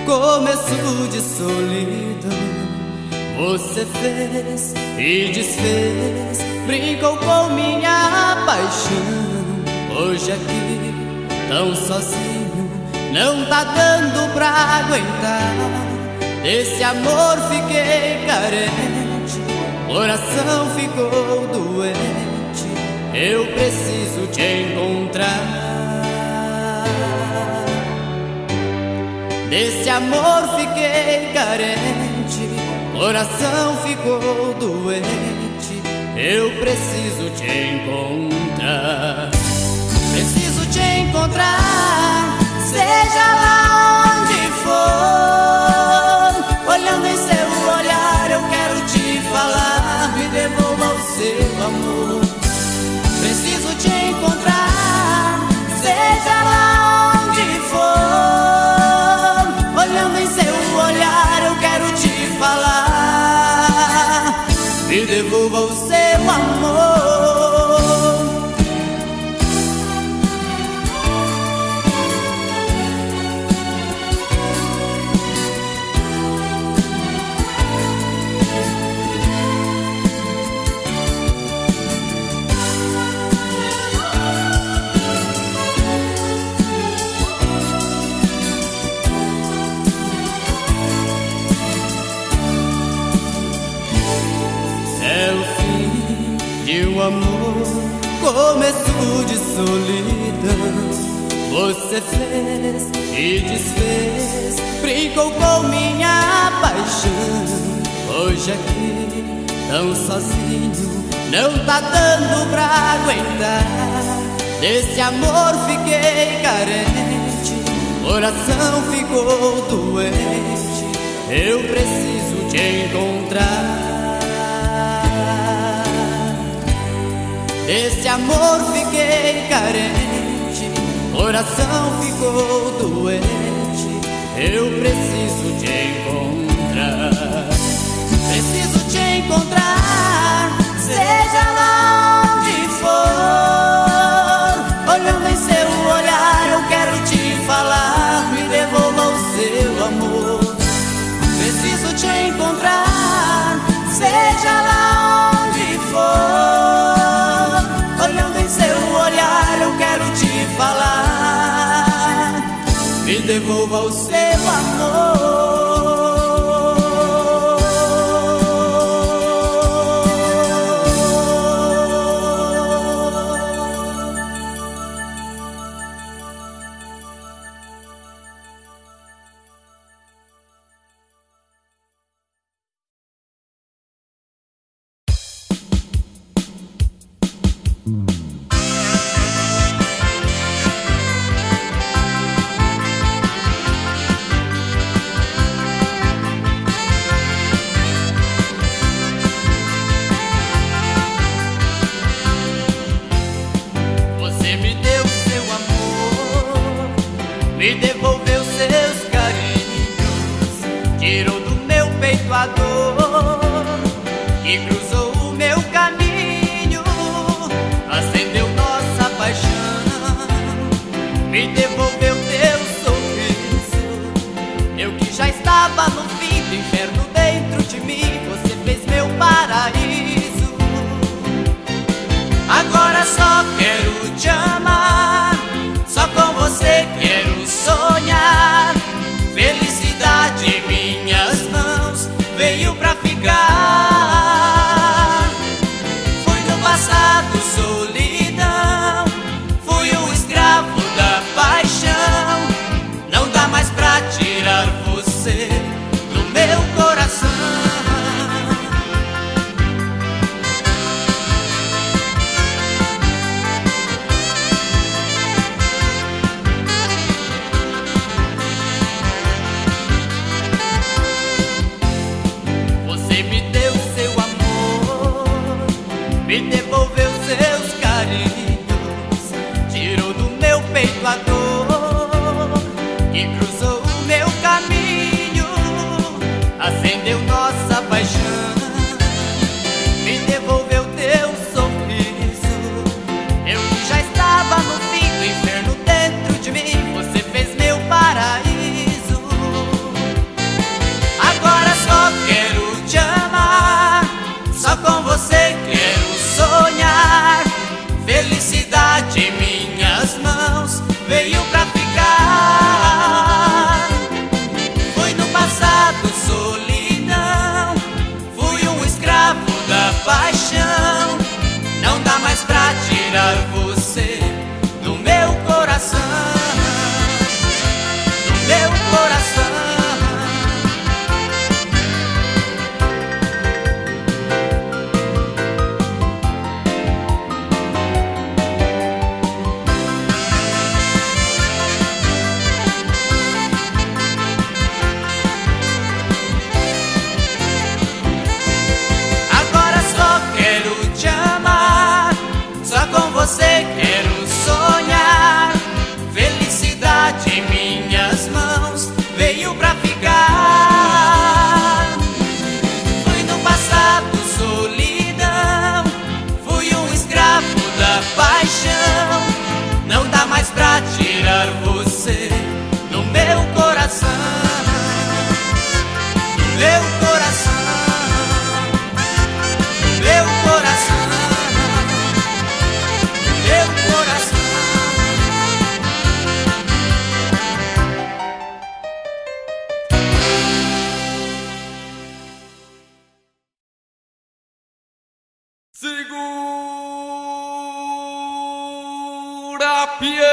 começo de solidão. Você fez e desfez, brincou com minha paixão. Hoje aqui, tão sozinho, não tá dando pra aguentar. Desse amor fiquei carente, coração ficou doente. Eu preciso te encontrar. Desse amor fiquei carente, coração ficou doente. Eu preciso te encontrar. Preciso te encontrar, seja lá onde for. Olhando em seu olhar eu quero te falar, me devolva o seu amor. Preciso te encontrar, seja lá onde for. Olhando em seu olhar eu quero te falar, me devolva o seu amor. Amor, começo de solidão. Você fez e desfez, brincou com minha paixão. Hoje aqui, tão sozinho, não tá dando pra aguentar. Desse amor fiquei carente, coração ficou doente. Eu preciso te encontrar. Desse amor fiquei carente, coração ficou doente. Eu preciso te encontrar. Preciso te encontrar, seja lá onde for. Olhando em seu olhar eu quero te falar, me devolva o seu amor. Preciso te encontrar, seja lá onde for. Olhando em seu olhar eu quero te falar, me devolva o seu amor. Me devolveu seus carinhos, tirou do meu peito a dor e cruzou o meu caminho, acendeu nossa paixão. Me devolveu teu sorriso, eu que já estava no fim do inferno dentro de mim, você fez meu paraíso. Agora só quero te amar, só com você quero sonhar. Felicidade em minhas mãos veio pra ficar. Fui no passado solidão, fui o escravo da paixão. Não dá mais pra tirar você do meu coração. Me devolveu seus carinhos, tirou do meu peito a dor e cruzou o meu caminho, meu coração, meu coração, meu coração. Segura Piel.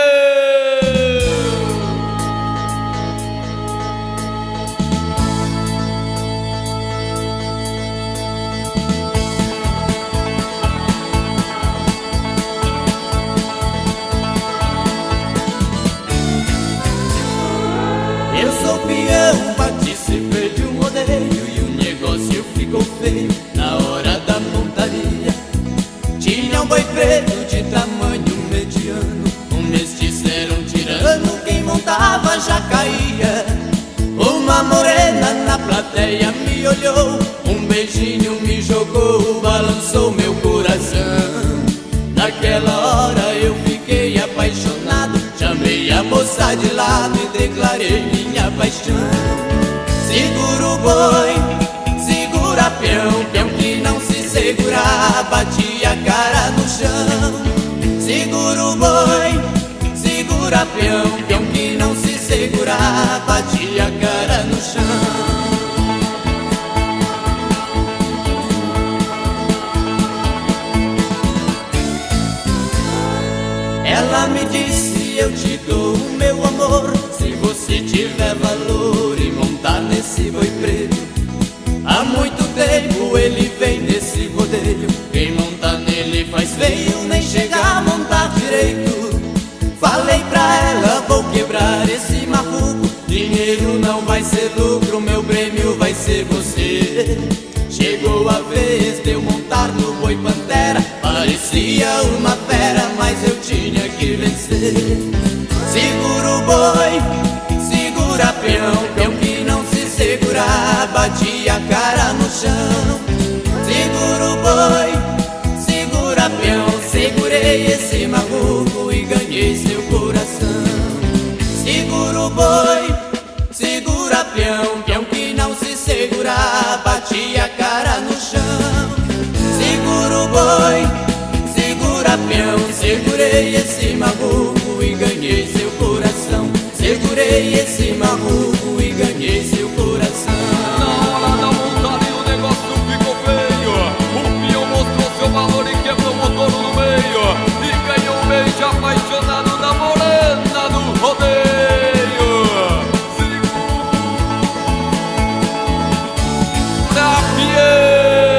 Eu sou peão, participei de um rodeio e o negócio ficou feio na hora da montaria. Tinha um boi preto de tamanho mediano, um mestiço era um tirano, quem montava já caía. Uma morena na plateia me olhou, um beijinho me jogou, balançou meu coração. Naquela hora eu fiquei apaixonado, chamei a moça de lado e declarei minha paixão. Segura o boi, segura peão, peão que não se segurar, bate a cara no chão. Segura o boi, segura peão, peão que não se segurar, bate a cara no chão. Ela me disse, eu te dou o meu amor, se você tiver valor e montar nesse boi preto. Há muito tempo ele vem nesse rodeio, quem monta nele faz feio, nem chega a montar direito. Falei pra ela, vou quebrar esse marruco, dinheiro não vai ser lucro, meu prêmio vai ser você. Chegou a vez de eu montar no boi pantera, parecia uma fera, mas eu tinha que vencer. Segura o boi, segura peão, peão que não se segurar, bate a cara no chão. Segura o boi, segura peão, segurei esse maluco e ganhei seu coração. Segura o boi, segura peão, peão que não se segurar, bate a cara no chão. Segura o boi, segura peão, segurei esse maluco e ganhei seu coração. Segurei esse maluco e ganhei seu coração. Na hora da montaria o negócio ficou feio, o peão mostrou seu valor e quebrou o motor no meio, e ganhou um beijo apaixonado da morena do rodeio. Segura Piel.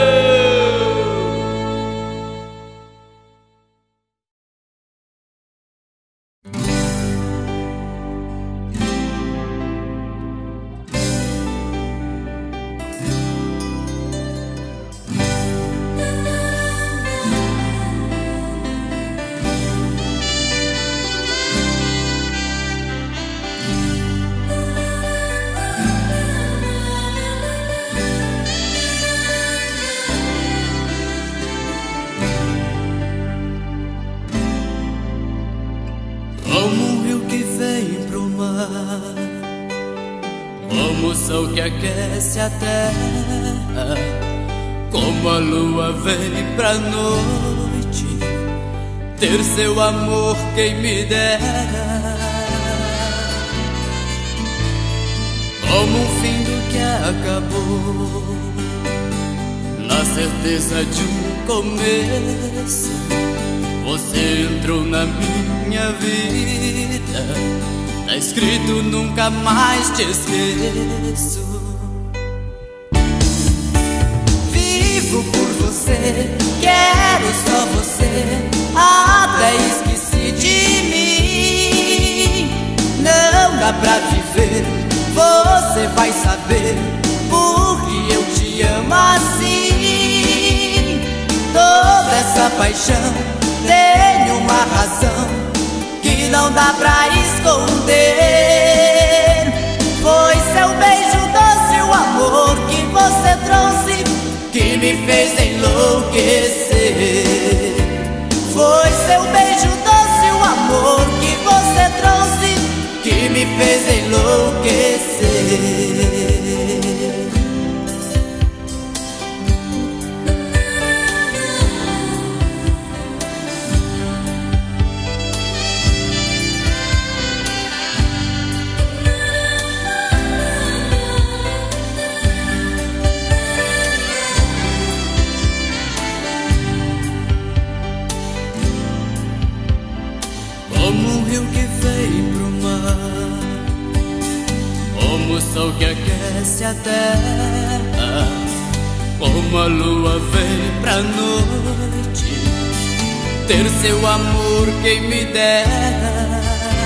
Como um rio que vem pro mar, como o sol que aquece a terra, como a lua vem pra noite, ter seu amor quem me dera. Como um fim do que acabou, na certeza de um começo, você entrou na minha vida, tá escrito nunca mais te esqueço. Vivo por você, quero só você, até esqueci de mim. Não dá pra viver, você vai saber, porque eu te amo assim. Toda essa paixão tem uma razão que não dá pra esconder. Foi seu beijo doce, o amor que você trouxe, que me fez enlouquecer. Foi seu beijo doce, o amor que você trouxe, que me fez enlouquecer. como o sol que aquece a terra, como a lua vem pra noite, ter seu amor quem me dera,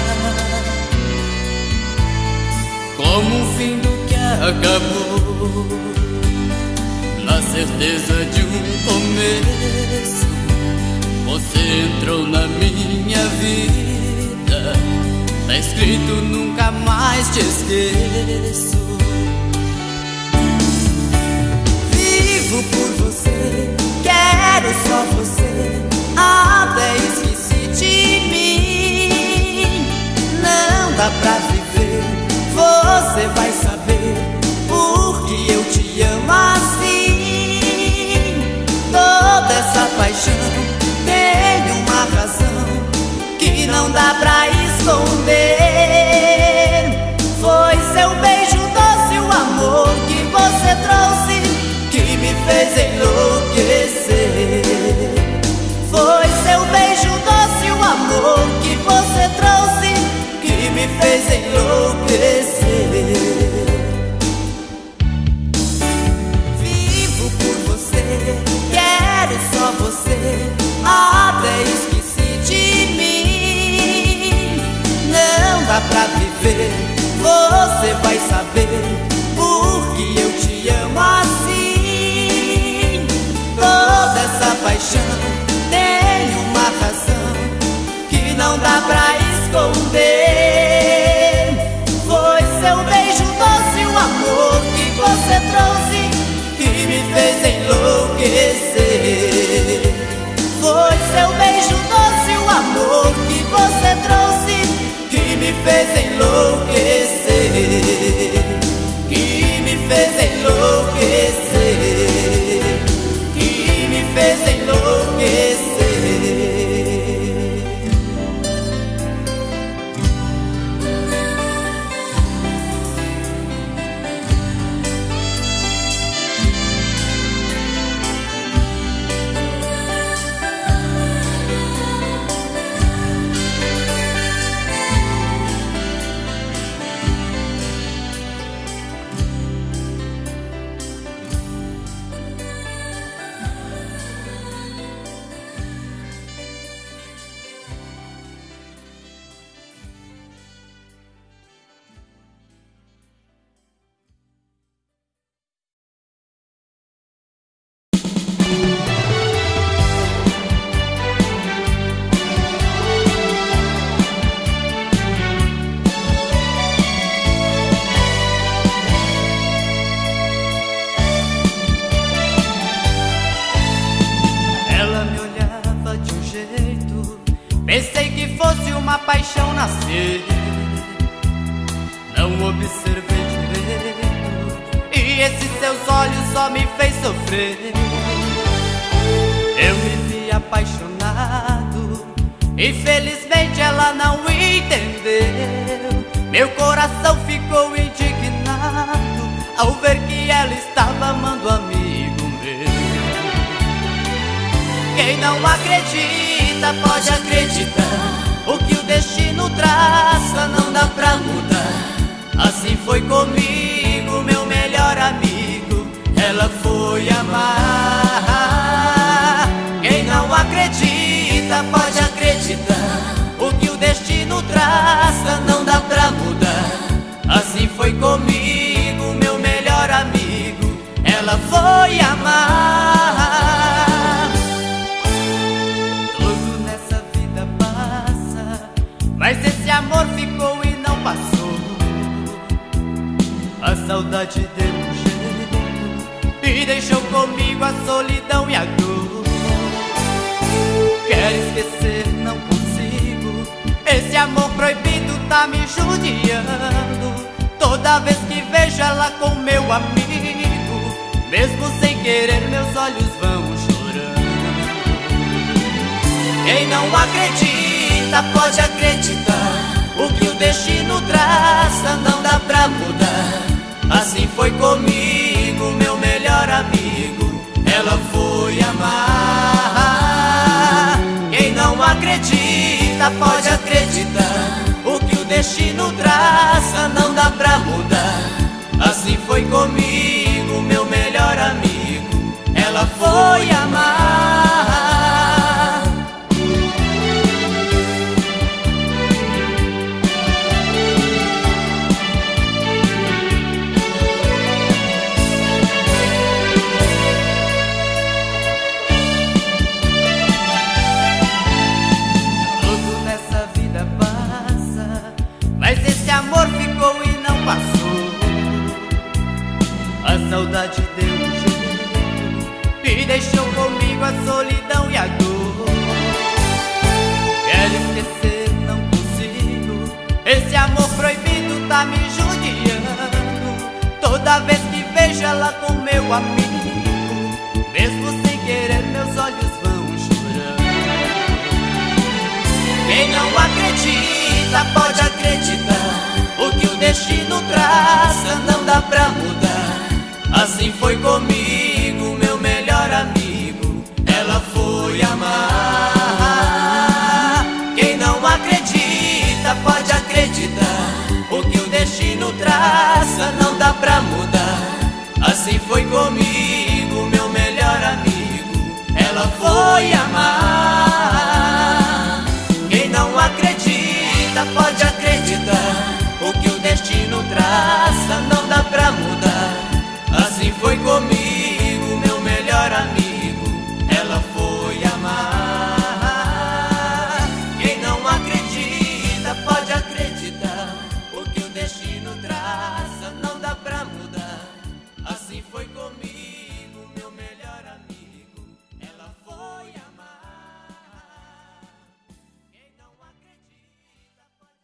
como um fim do que acabou, na certeza de um começo. Você entrou na minha vida, tá escrito nunca mais te esqueço. Vivo por você, quero só você, até esqueci de mim. Não dá pra viver, você vai saber, porque eu te amo assim. Toda essa paixão tem uma razão que não dá pra esconder. Foi seu beijo doce, o amor que você trouxe, que me fez enlouquecer. Foi seu beijo doce, o amor que você trouxe, que me fez enlouquecer. Vivo por você, quero só você, até esqueci de mim. Não dá pra viver, você vai saber, porque eu te amo assim. Toda essa paixão tem uma razão que não dá pra esconder. Foi seu beijo doce, o amor que você trouxe, que me fez enlouquecer. Foi seu beijo doce, o amor que você trouxe, que me fez enlouquecer, que me fez enlouquecer, que me fez enlouquecer. Pensei que fosse uma paixão nascer, não observei direito, e esses seus olhos só me fez sofrer. Eu me vi apaixonado, infelizmente ela não entendeu. Meu coração ficou indignado ao ver que ela estava amando amigo meu. Quem não acredita pode acreditar, o que o destino traça não dá pra mudar. Assim foi comigo, meu melhor amigo, ela foi amar. Quem não acredita pode acreditar, o que o destino traça não dá pra mudar. Assim foi comigo, meu melhor amigo, ela foi amar. Mas esse amor ficou e não passou. A saudade deu um jeito e deixou comigo a solidão e a dor. Quero esquecer, não consigo. Esse amor proibido tá me judiando. Toda vez que vejo ela com meu amigo, mesmo sem querer meus olhos vão chorando. Quem não acredita pode acreditar, o que o destino traça não dá pra mudar. Assim foi comigo, meu melhor amigo, ela foi amar. Quem não acredita pode acreditar, o que o destino traça não dá pra mudar. foi comigo, meu melhor amigo, ela foi amar. Tudo nessa vida passa, mas esse amor ficou e não passou. A saudade deu um jeito e deixou comigo a solidão e a dor. Quero esquecer, não consigo, esse amor proibido tá me judiando. Toda vez que vejo ela com meu amigo, mesmo sem querer meus olhos vão chorando. Quem não acredita pode acreditar, o que o destino traça não dá pra mudar. Assim foi comigo, meu melhor amigo, ela foi amar. Quem não acredita pode acreditar, o que o destino traça não dá pra mudar. Assim foi comigo, meu melhor amigo, ela foi amar. Quem não acredita pode acreditar, o que o destino traça não dá pra mudar. Assim foi comigo, meu melhor amigo, ela foi amar. Quem não acredita pode acreditar, o que o destino traça não dá pra mudar. Assim foi comigo, meu melhor amigo, ela foi amar. Quem não acredita pode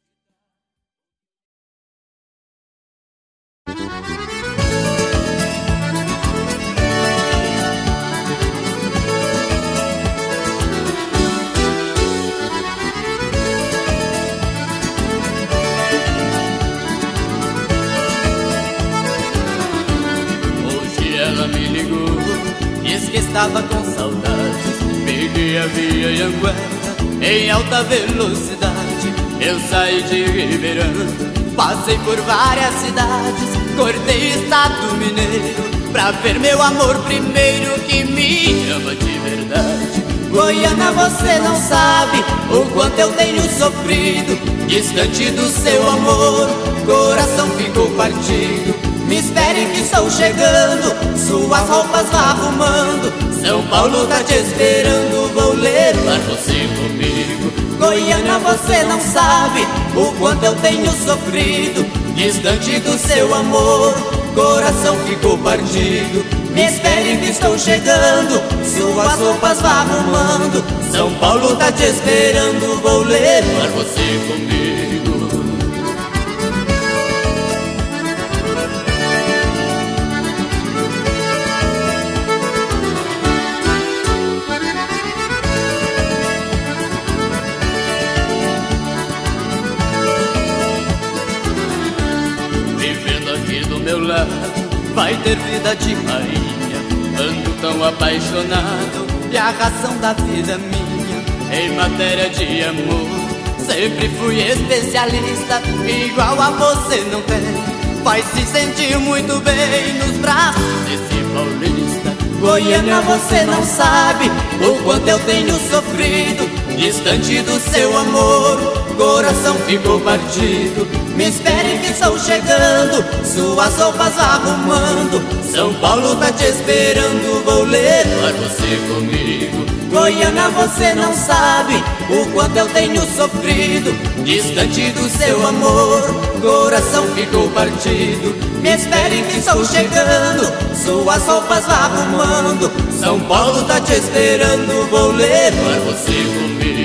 Ela me ligou, diz que estava com saudades. Peguei a via Anhanguera em alta velocidade. Eu saí de Ribeirão, passei por várias cidades, cortei estado mineiro pra ver meu amor primeiro, que me ama de verdade. Goiânia, você não sabe o quanto eu tenho sofrido, distante do seu amor, coração ficou partido. Me espere que estou chegando, suas roupas vá arrumando, São Paulo tá te esperando, vou levar você comigo. Goiânia, você não sabe o quanto eu tenho sofrido, distante do seu amor, coração ficou partido. Me espere que estou chegando, suas roupas vá arrumando, São Paulo tá te esperando, vou levar você comigo. Vai ter vida de rainha, ando tão apaixonado, e a razão da vida minha, em matéria de amor, sempre fui especialista, igual a você não tem. Vai se sentir muito bem nos braços desse paulista. Goiânia, você não sabe o quanto eu tenho sofrido, distante do seu amor, coração ficou partido. Me espere que estou chegando, suas roupas arrumando, São Paulo tá te esperando, vou levar você comigo. Goiânia, você não sabe o quanto eu tenho sofrido, distante do seu amor, coração ficou partido. Me espere que estou chegando, suas roupas vá arrumando, São Paulo tá te esperando, vou levar você comigo.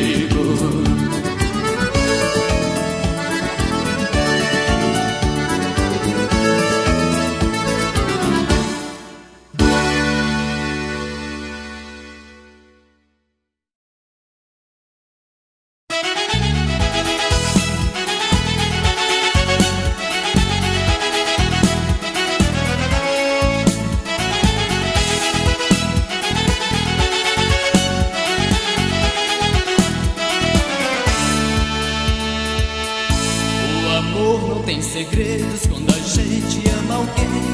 Segredos quando a gente ama alguém.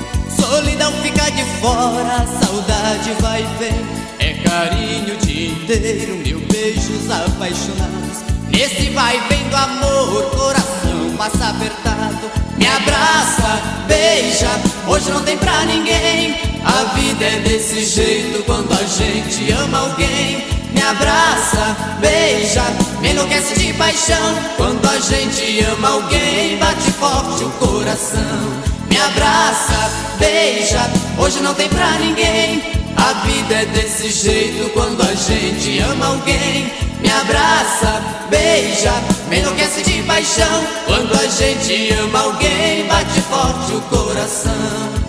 solidão fica de fora, saudade vai e vem. É carinho o dia inteiro, mil beijos apaixonados. Nesse vai e vem do amor, coração passa apertado. Me abraça, beija, hoje não tem pra ninguém. A vida é desse jeito quando a gente ama alguém. Me abraça, beija, me enlouquece de paixão. Quando a gente ama alguém, bate forte o coração. Me abraça, beija, hoje não tem pra ninguém. A vida é desse jeito quando a gente ama alguém. Me abraça, beija, me enlouquece de paixão. Quando a gente ama alguém, bate forte o coração.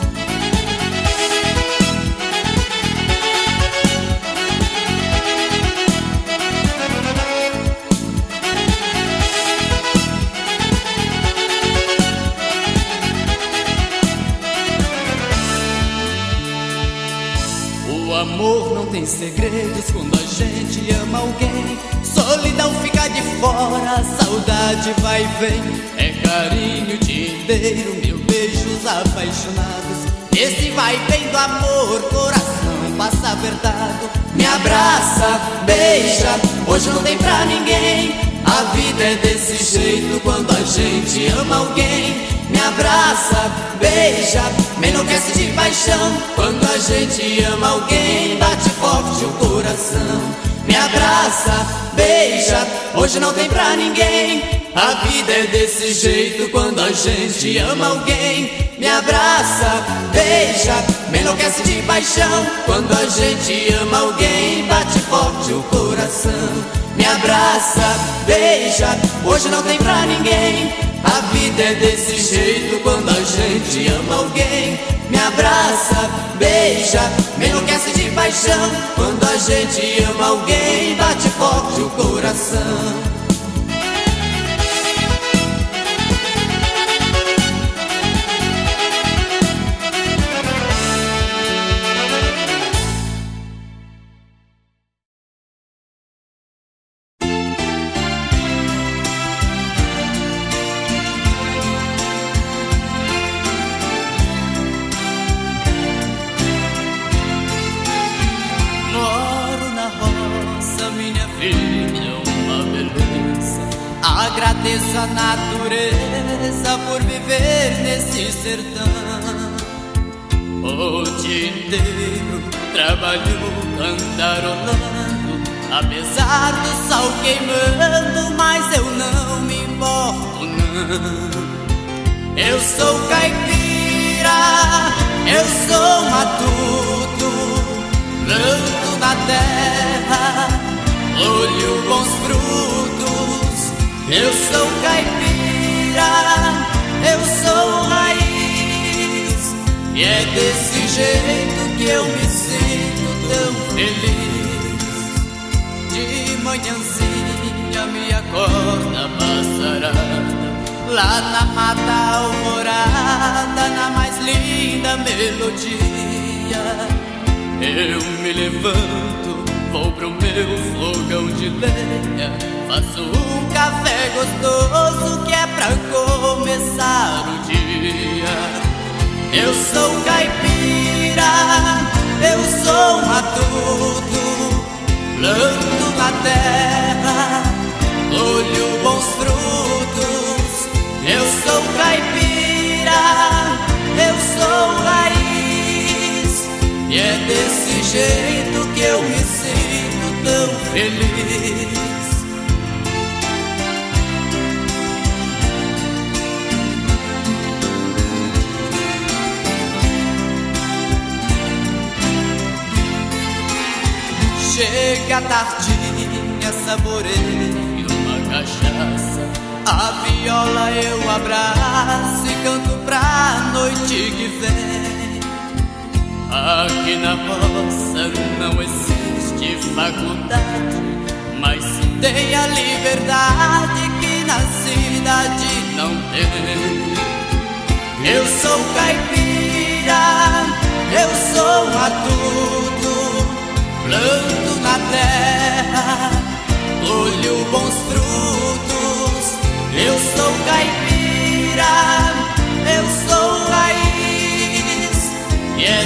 O amor não tem segredos quando a gente ama alguém. Solidão fica de fora, saudade vai e vem. É carinho o dia inteiro, mil beijos apaixonados. Esse vai e vem do amor, coração passa apertado. Me abraça, beija, hoje não tem pra ninguém. A vida é desse jeito quando a gente ama alguém. Me abraça, beija, me enlouquece de paixão. Quando a gente ama alguém, bate forte o coração. Me abraça, beija, hoje não tem pra ninguém. A vida é desse jeito quando a gente ama alguém. Me abraça, beija, me enlouquece de paixão. Quando a gente ama alguém, bate forte o coração. Me abraça, beija, hoje não tem pra ninguém. A vida é desse jeito quando a gente ama alguém. Me abraça, beija, me enlouquece de paixão. Quando a gente ama alguém, bate forte o coração. Agradeço a natureza por viver nesse sertão. O dia inteiro trabalho cantarolando, apesar do sol queimando, mas eu não me importo não. Eu sou caipira, eu sou matuto, planto na terra, colho bons frutos. Eu sou caipira, eu sou raiz, e é desse jeito que eu me sinto tão feliz. De manhãzinha me acorda passarada, lá na mata alvorada, na mais linda melodia. Eu me levanto, vou pro meu fogão de lenha, faço um café gostoso que é pra começar o dia. Eu sou caipira, eu sou matuto, planto na terra, colho bons frutos. Eu sou caipira, eu sou raiz, e é desse jeito que eu me sinto tão feliz. Chega a tardinha, saboreio uma cachaça, a viola eu abraço e canto pra noite que vem. Aqui na roça não existe faculdade, mas tem a liberdade que na cidade não tem. Eu sou caipira, eu sou matuto, planto na terra, colho bons frutos. Eu sou caipira, eu sou raiz,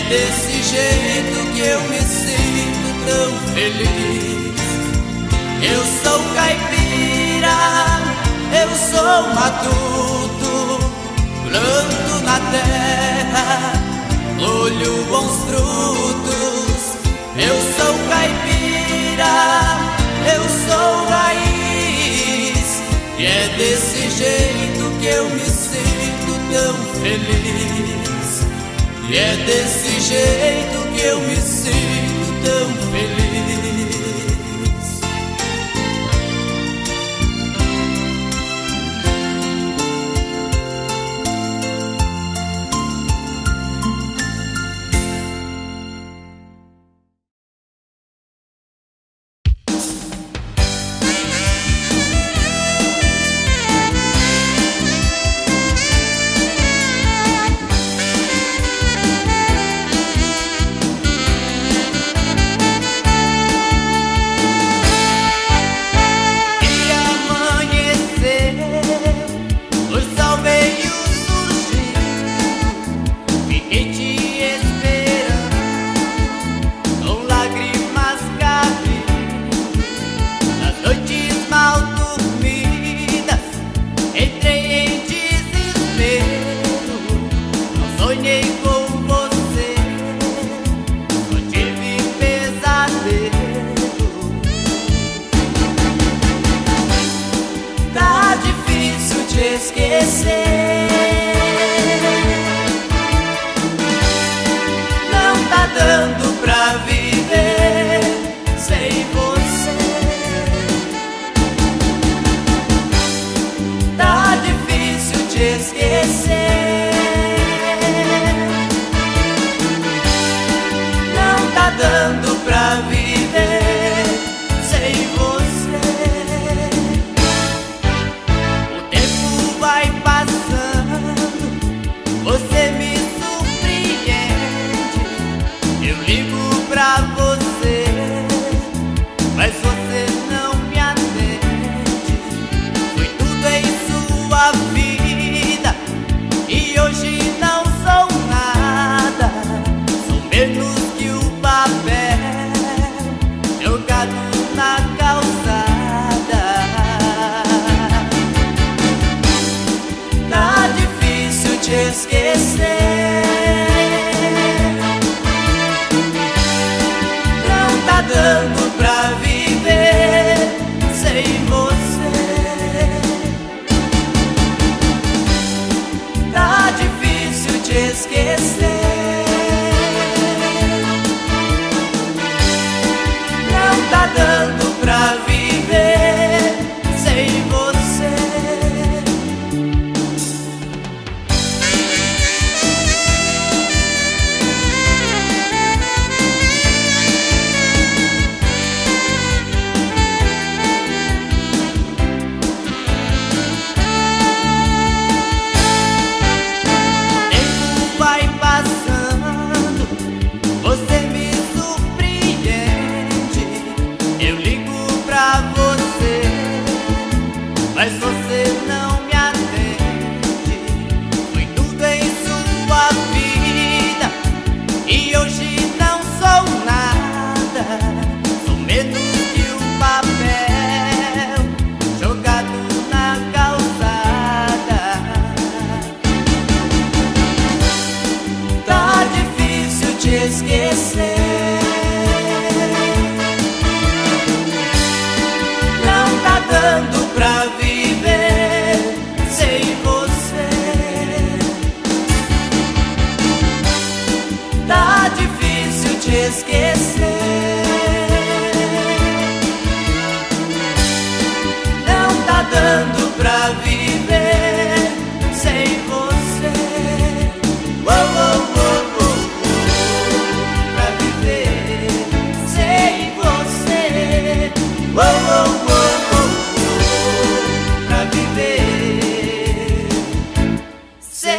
desse jeito que eu me sinto tão feliz. Eu sou caipira, eu sou matuto, planto na terra, colho bons frutos. Eu sou caipira, eu sou raiz, e é desse jeito que eu me sinto tão feliz. E é desse jeito que eu me sinto tão feliz.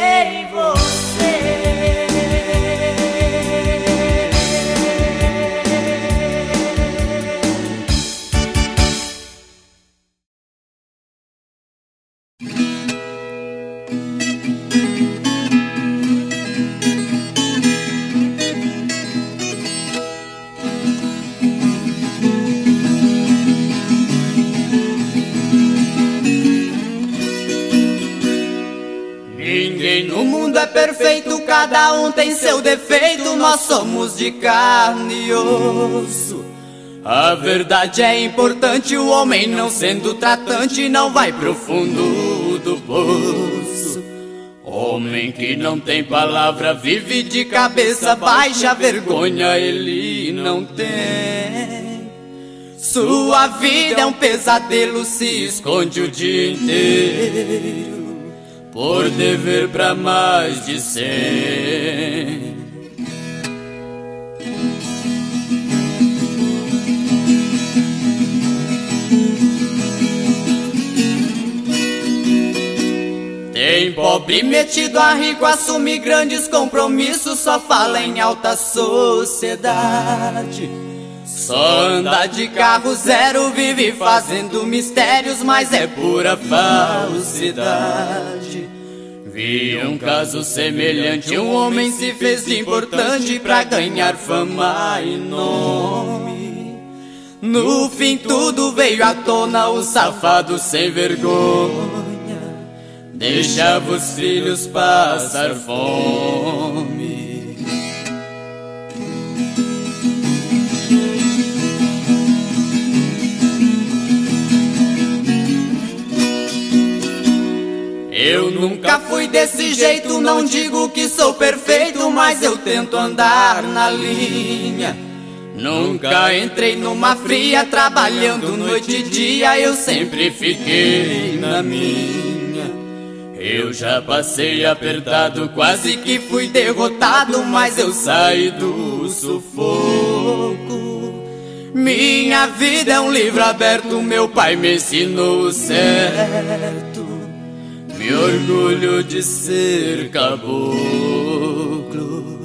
Sem você perfeito, cada um tem seu defeito, nós somos de carne e osso. A verdade é importante, o homem não sendo tratante não vai pro fundo do poço. Homem que não tem palavra vive de cabeça baixa, vergonha ele não tem. Sua vida é um pesadelo, se esconde o dia inteiro por dever pra mais de 100. Tem pobre metido a rico, assume grandes compromissos, só fala em alta sociedade. Só anda de carro zero, vive fazendo mistérios, mas é pura falsidade. Vi um caso semelhante, um homem se fez de importante pra ganhar fama e nome. No fim tudo veio à tona, o safado sem vergonha deixava os filhos passar fome. Eu nunca fui desse jeito, não digo que sou perfeito, mas eu tento andar na linha. Nunca entrei numa fria, trabalhando noite e dia, eu sempre fiquei na minha. Eu já passei apertado, quase que fui derrotado, mas eu saí do sufoco. Minha vida é um livro aberto, meu pai me ensinou o certo. Me orgulho de ser caboclo.